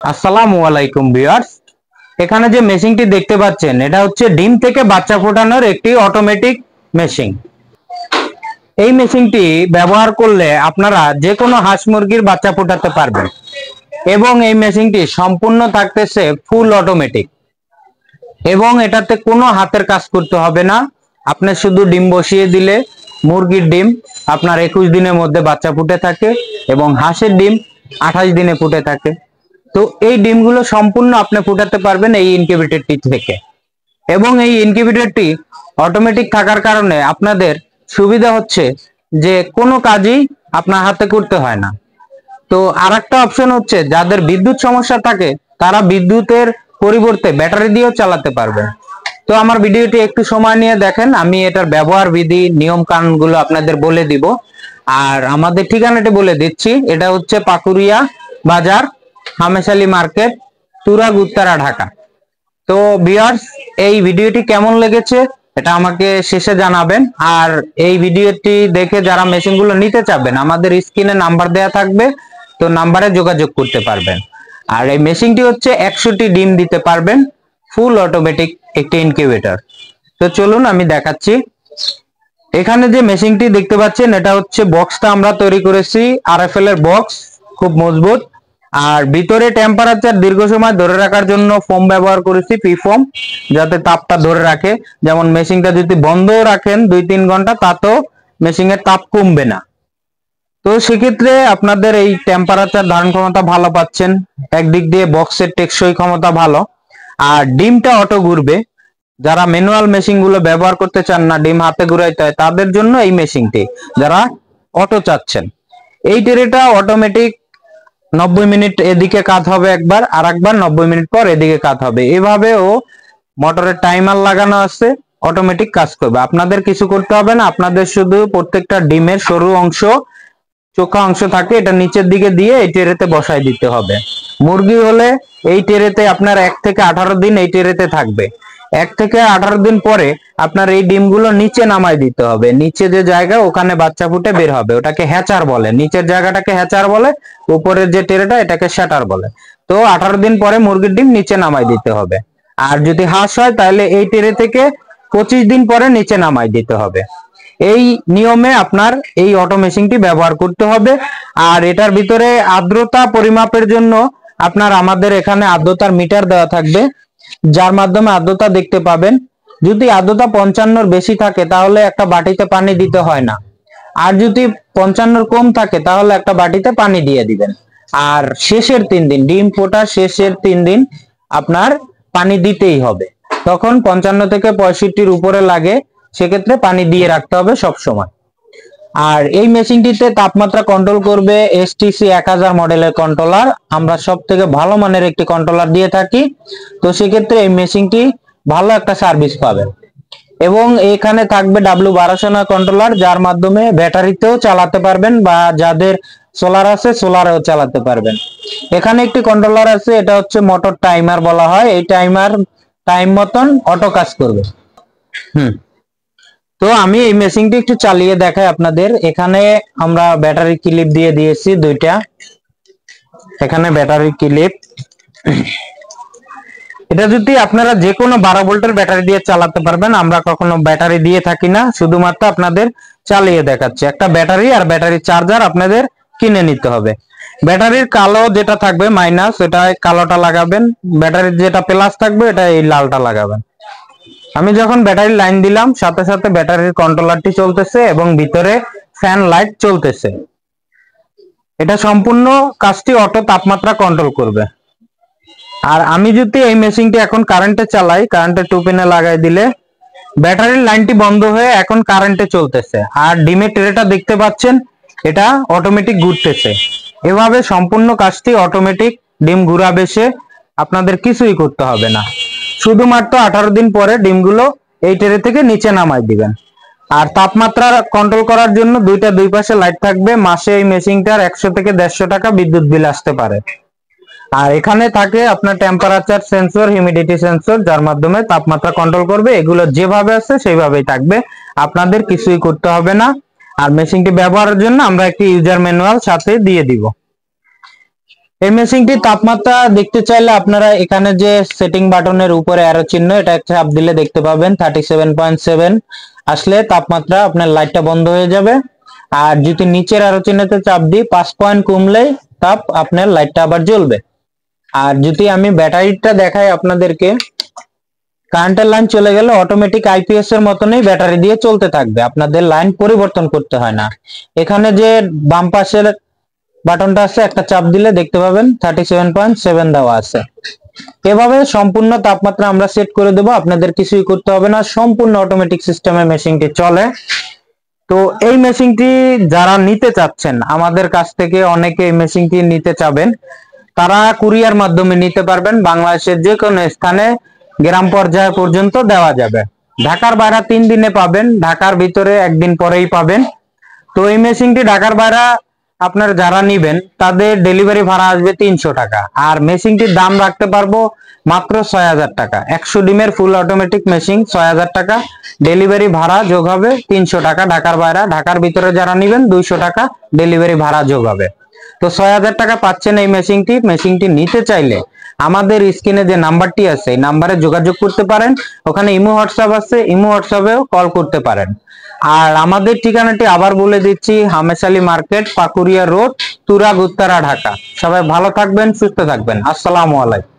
আসসালামু আলাইকুম ভিউয়ার্স। এখানে যে মেশিনটি দেখতে পাচ্ছেন এটা হচ্ছে ডিম থেকে বাচ্চা ফোটানোর একটি অটোমেটিক মেশিন। এই মেশিনটি ব্যবহার করলে আপনারা যে কোনো হাঁস মুরগির বাচ্চা ফোটাতে পারবেন এবং এই মেশিনটি সম্পূর্ণ থাকতেছে ফুল অটোমেটিক এবং এটাতে কোনো হাতের কাজ করতে হবে না। আপনি শুধু ডিম বসিয়ে দিলে মুরগির ডিম আপনার 21 দিনের মধ্যে বাচ্চা ফুটে থাকে এবং হাঁসের ডিম 28 দিনে ফুটে থাকে। তো এই ডিমগুলো সম্পূর্ণ আপনি ফুটাতে পারবেন এই ইনকিউবেটরটি থেকে এবং এই ইনকিউবেটরটি অটোমেটিক থাকার কারণে আপনাদের সুবিধা হচ্ছে যে কোনো কাজই আপনার হাতে করতে হয় না। তো আরেকটা অপশন হচ্ছে যাদের বিদ্যুৎ সমস্যা থাকে তারা বিদ্যুতের পরিবর্তে ব্যাটারি দিয়েও চালাতে পারবেন। তো আমার ভিডিওটি একটু সময় নিয়ে দেখেন, আমি এটার ব্যবহার বিধি নিয়ম কানুনগুলো আপনাদের বলে দিব। আর আমাদের ঠিকানাটি বলে দিচ্ছি, এটা হচ্ছে পাকুরিয়া বাজার, হামেশালি মার্কেট, তুরাগ, উত্তরা, ঢাকা। তো ভিউয়ার্স, এই ভিডিওটি কেমন লেগেছে এটা আমাকে শেষে জানাবেন। আর এই ভিডিওটি দেখে যারা মেশিনগুলো নিতে চাবেন আমাদের স্ক্রিনে নাম্বার দেয়া থাকবে, তো নাম্বারে যোগাযোগ করতে পারবেন। আর এই মেশিনটি হচ্ছে 100টি ডিম দিতে পারবেন, ফুল অটোমেটিক একটি ইনকিউবেটর। তো চলুন আমি দেখাচ্ছি। এখানে যে মেশিনটি দেখতে পাচ্ছেন এটা হচ্ছে বক্সটা আমরা তৈরি করেছি আরএফএল এর বক্স, খুব মজবুত। আর ভিতরে টেম্পারেচার দীর্ঘ সময় ধরে রাখার জন্য ফোম ব্যবহার করেছি, পি ফোম, যাতে তাপটা ধরে রাখে। যেমন মেশিনটা যদি বন্ধ রাখেন 2-3 ঘন্টা তাতেও মেশিনের তাপ কমবে না। তো সেক্ষেত্রে আপনাদের এই টেম্পারেচার ধারণ ক্ষমতা ভালো পাচ্ছেন, একদিক দিয়ে বক্সের টেকসই ক্ষমতা ভালো। আর ডিমটা অটো ঘুরবে। যারা ম্যানুয়াল মেশিন গুলো ব্যবহার করতে চান না, ডিম হাতে ঘুরাইতে হয়, তাদের জন্য এই মেশিনটি। যারা অটো চাচ্ছেন, এই ট্রেটা অটোমেটিক 90 মিনিট এদিকে কাজ হবে একবার, আর একবার 90 মিনিট পর এদিকে কাজ হবে। এভাবেও মোটরের টাইমার লাগানো আছে, অটোমেটিক কাজ করবে। আপনাদের কিছু করতে হবে না, আপনাদের শুধু প্রত্যেকটা ডিমের সরু অংশ, চোখা অংশ থাকে, এটা নিচের দিকে দিয়ে এই ট্রেতে বসাই দিতে হবে। মুরগি হলে এই ট্রেতে আপনার 1 থেকে 18 দিন এই ট্রেতে থাকবে। 1 থেকে 18 দিন পরে আপনার এই ডিমগুলো নিচে নামাই দিতে হবে। নিচে যে জায়গা ওখানে বাচ্চা ফুটে বের হবে, ওটাকে হ্যাচার বলে। নিচের জায়গাটাকে হ্যাচার বলে, উপরের যে ট্রেটা এটাকে শ্যাটার বলে। তো 18 দিন পরে মুরগির ডিম নিচে নামাই দিতে হবে। আর যদি হাঁস হয় তাহলে এই ট্রে থেকে 25 দিন পরে নিচে নামাই দিতে হবে। এই নিয়মে আপনার এই অটো মেশিনটি ব্যবহার করতে হবে। আর এটার ভিতরে আর্দ্রতা পরিমাপের জন্য আপনার আমাদের এখানে আর্দ্রতার মিটার দেওয়া থাকবে, যার মাধ্যমে আর্দ্রতা দেখতে পাবেন। যদি আর্দ্রতা 55-র বেশি থাকে তাহলে একটা বাটিতে পানি দিতে হয় না, আর যদি 55-র কম থাকে তাহলে একটা বাটিতে পানি দিয়ে দিবেন। আর শেষের 3 দিন, ডিম ফোটার শেষের 3 দিন আপনার পানি দিতেই হবে। তখন 55 থেকে 65-র উপরে লাগে, সেক্ষেত্রে পানি দিয়ে রাখতে হবে সব সময়। আর এই মেশিনটিতে তাপমাত্রা কন্ট্রোল করবে এসটিসি 1000 মডেলের কন্ট্রোলার। আমরা সব থেকে ভালো মানের একটি কন্ট্রোলার দিয়ে থাকি। তো সেক্ষেত্রে এই মেশিনটি ভালো একটা সার্ভিস পাবেন। এবং এখানে থাকবে W1209 কন্ট্রোলার, যার মাধ্যমে ব্যাটারিতেও চালাতে পারবেন বা যাদের সোলার আছে সোলারেও চালাতে পারবেন। এখানে একটি কন্ট্রোলার আছে, এটা হচ্ছে মোটর টাইমার বলা হয়। এই টাইমার টাইম মতন অটো কাজ করবে। তো আমি এই মেশিনটি একটু চালিয়ে দেখাই আপনাদের। এখানে আমরা ব্যাটারি ক্লিপ দিয়ে দিয়েছি 2টা, এখানে ব্যাটারি ক্লিপ। এটা যদি আপনারা যে কোনো 12 ভোল্টের ব্যাটারি দিয়ে চালাতে পারবেন, আমরা কখনো ব্যাটারি দিয়ে থাকি না, শুধুমাত্র আপনাদের চালিয়ে দেখাচ্ছি। একটা ব্যাটারি আর ব্যাটারি চার্জার আপনাদের কিনে নিতে হবে। ব্যাটারির কালো যেটা থাকবে মাইনাস, এটা কালোটা লাগাবেন। ব্যাটারির যেটা প্লাস থাকবে এটা এই লালটা লাগাবেন। আমি যখন ব্যাটারির লাইন দিলাম সাথে সাথে ব্যাটারির কন্ট্রোলারটি চলতেছে এবং ভিতরে ফ্যান লাইট চলতেছে। এটা সম্পূর্ণ কাজটি অটো তাপমাত্রা কন্ট্রোল করবে। আর আমি যদি এই মেশিনটি এখন কারেন্টে চালাই, কারেন্টের 2 পিনে লাগাই দিলে ব্যাটারির লাইনটি বন্ধ হয়ে এখন কারেন্টে চলতেছে। আর ডিমের ট্রেটা দেখতে পাচ্ছেন, এটা অটোমেটিক ঘুরতেছে। এভাবে সম্পূর্ণ কাজটি অটোমেটিক, ডিম ঘুরাবে সে, আপনাদের কিছুই করতে হবে না। শুধুমাত্র 18 দিন পরে ডিমগুলো এই ট্রে থেকে নিচে নামাই দিবেন। আর তাপমাত্রা কন্ট্রোল করার জন্য দুই পাশে লাইট থাকবে। মাসে এই মেশিনটার 100 থেকে 150 টাকা বিদ্যুৎ বিল আসতে পারে। আর এখানে থাকে আপনার টেম্পারেচার সেন্সর, হিউমিডিটি সেন্সর, যার মাধ্যমে তাপমাত্রা কন্ট্রোল করবে। এগুলো যেভাবে আছে সেইভাবেই থাকবে, আপনাদের কিছুই করতে হবে না। আর মেশিনটি ব্যবহারের জন্য আমরা একটি ইউজার ম্যানুয়াল সাথে দিয়ে দিব। এই মেশিনটির তাপমাত্রা দেখতে চাইলে আপনারা এখানে যে সেটিং বাটনের উপরে অ্যারো চিহ্ন, এটা চাপ দিলে দেখতে পাবেন 37.7 আসলে তাপমাত্রা আপনার লাইটটা বন্ধ হয়ে যাবে। আর যদি নিচের অ্যারো চিহ্নতে চাপ দিই 5 পয়েন্ট কমলে তাপ আপনার লাইটটা আবার জ্বলবে। আর যদি আমি ব্যাটারিটা দেখাই আপনাদেরকে, কারেন্টের লাইন চলে গেলে অটোমেটিক আইপিএস এর মতনই ব্যাটারি দিয়ে চলতে থাকবে, আপনাদের লাইন পরিবর্তন করতে হয় না। এখানে যে বাম পাশের বাটনটা আছে, একটা চাপ দিলে দেখতে পাবেন 37.7 দেওয়া আছে। এভাবে সম্পূর্ণ তাপমাত্রা আমরা সেট করে দেব, আপনাদের কিছুই করতে হবে না, সম্পূর্ণ অটোমেটিক সিস্টেমে মেশিনটি চলে। তো এই মেশিনটি যারা নিতে চাচ্ছেন আমাদের কাছ থেকে, অনেকে এই মেশিনটি নিতে চাবেন, তারা কুরিয়ার মাধ্যমে নিতে পারবেন। বাংলাদেশের যে কোনো স্থানে গ্রাম পর্যায় পর্যন্ত দেওয়া যাবে। ঢাকার বাইরে 3 দিনে পাবেন, ঢাকার ভিতরে 1 দিন পরেই পাবেন। তো এই মেশিনটি ঢাকার বাইরে আপনার যারা নিবেন তাদের ডেলিভারি ভাড়া আসবে 300 টাকা। আর মেশিনটির দাম রাখতে পারবো মাত্র 6000 টাকা। 100 ডিমের ফুল অটোমেটিক মেশিন 6000 টাকা, ডেলিভারি ভাড়া যোগ হবে 300 টাকা ঢাকার বাইরে। ঢাকার ভিতরে যারা নিবেন 200 টাকা ডেলিভারি ভাড়া যোগ হবে। তো 6000 টাকা পাচ্ছেন এই মেশিনটি। মেশিনটি নিতে চাইলে আমাদের স্ক্রিনে যে নাম্বারটি আছে এই নাম্বারে যোগাযোগ করতে পারেন। ওখানে ইমো হোয়াটসঅ্যাপ আছে, ইমো হোয়াটসঅ্যাপেও কল করতে পারেন। আর আমাদের ঠিকানাটি আবার বলে দিচ্ছি, হামেশালী মার্কেট, পাকুরিয়া রোড, তুরাগ, উত্তরা, ঢাকা। সবাই ভালো থাকবেন, সুস্থ থাকবেন। আসসালামু আলাইকুম।